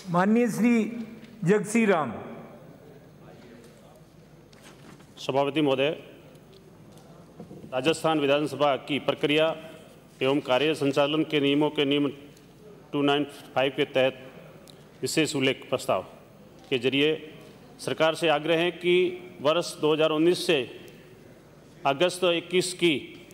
माननीय श्री जगसी राम। सभापति महोदय, राजस्थान विधानसभा की प्रक्रिया एवं कार्य संचालन के नियमों के नियम 295 के तहत विशेष उल्लेख प्रस्ताव के जरिए सरकार से आग्रह है कि वर्ष 2019 से अगस्त 21 की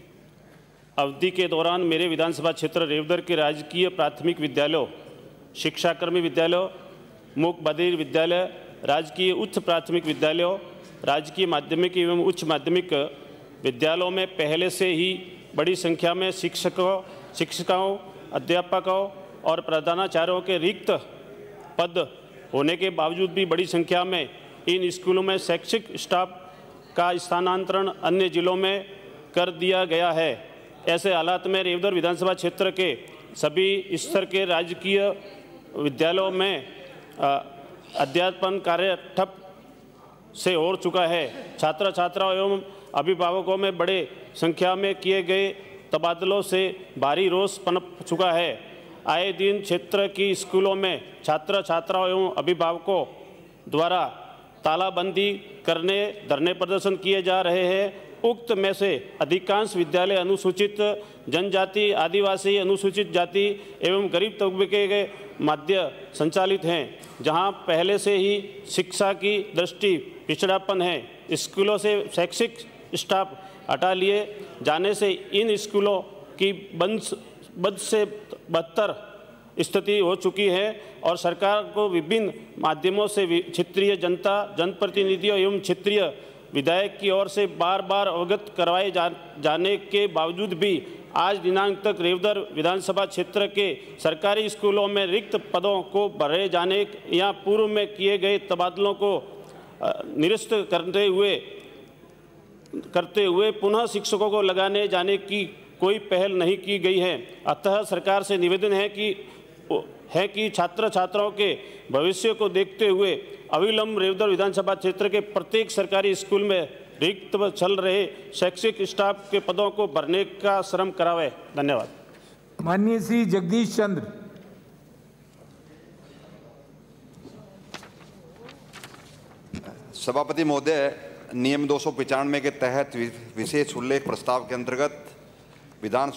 अवधि के दौरान मेरे विधानसभा क्षेत्र रेवदर के राजकीय प्राथमिक विद्यालयों, शिक्षाकर्मी विद्यालयों, मूक बधिर विद्यालय, राजकीय उच्च प्राथमिक विद्यालयों, राजकीय माध्यमिक एवं उच्च माध्यमिक विद्यालयों में पहले से ही बड़ी संख्या में शिक्षकों, अध्यापकों और प्रधानाचार्यों के रिक्त पद होने के बावजूद भी बड़ी संख्या में इन स्कूलों में शैक्षिक स्टाफ का स्थानांतरण अन्य जिलों में कर दिया गया है। ऐसे हालात में रेवदर विधानसभा क्षेत्र के सभी स्तर के राजकीय विद्यालयों में अध्यापन कार्य ठप से हो चुका है। छात्र छात्राओं एवं अभिभावकों में बड़े संख्या में किए गए तबादलों से भारी रोष पनप चुका है। आए दिन क्षेत्र की स्कूलों में छात्र छात्राओं एवं अभिभावकों द्वारा तालाबंदी करने धरने प्रदर्शन किए जा रहे हैं। उक्त में से अधिकांश विद्यालय अनुसूचित जनजाति, आदिवासी, अनुसूचित जाति एवं गरीब तबके के मध्य संचालित हैं, जहां पहले से ही शिक्षा की दृष्टि पिछड़ापन है। स्कूलों से शैक्षिक स्टाफ हटा लिए जाने से इन स्कूलों की बद से बदतर स्थिति हो चुकी है और सरकार को विभिन्न माध्यमों से क्षेत्रीय जनता, जनप्रतिनिधियों एवं क्षेत्रीय विधायक की ओर से बार बार अवगत करवाए जाने के बावजूद भी आज दिनांक तक रेवदर विधानसभा क्षेत्र के सरकारी स्कूलों में रिक्त पदों को भरे जाने या पूर्व में किए गए तबादलों को निरस्त करते हुए पुनः शिक्षकों को लगाने जाने की कोई पहल नहीं की गई है। अतः सरकार से निवेदन है कि छात्र छात्राओं के भविष्य को देखते हुए अविलंब रेवदर विधानसभा क्षेत्र के प्रत्येक सरकारी स्कूल में रिक्त चल रहे शैक्षिक स्टाफ के पदों को भरने का श्रम करावे। धन्यवाद। माननीय श्री जगदीश चंद्र। सभापति महोदय, नियम 295 के तहत विशेष उल्लेख प्रस्ताव के अंतर्गत विधान